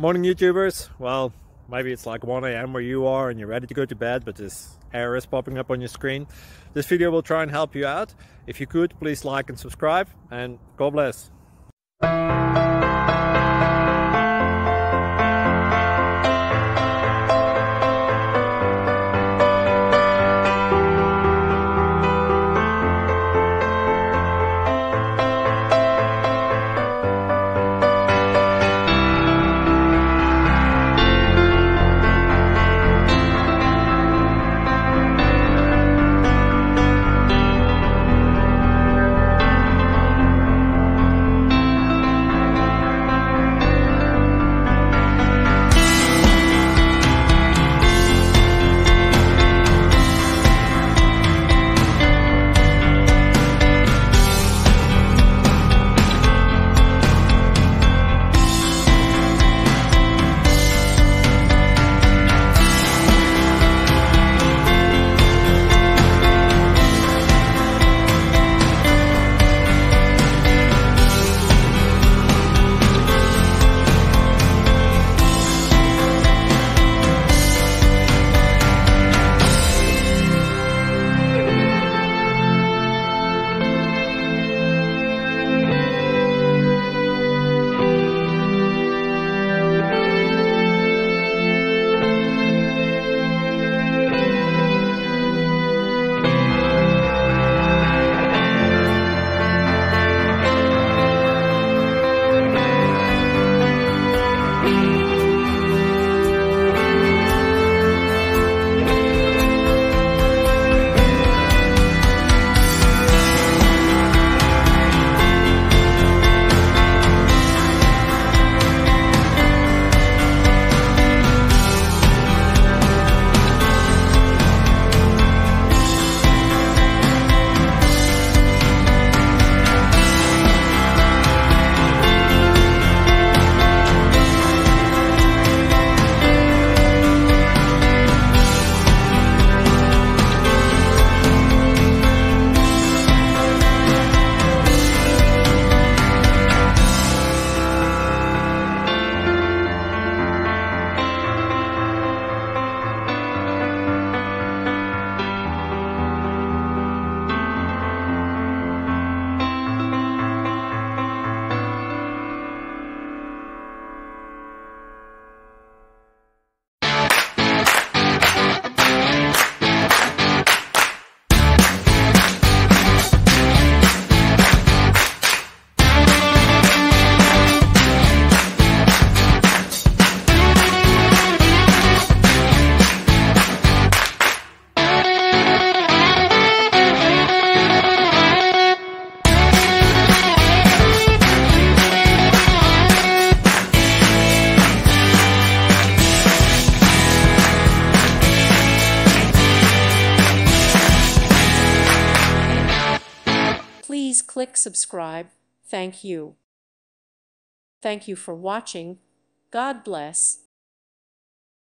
Morning YouTubers. Well, maybe it's like 1 a.m. where you are and you're ready to go to bed, but this error is popping up on your screen. This video will try and help you out. If you could, please like and subscribe, and God bless. Please click subscribe. Thank you. Thank you for watching. God bless.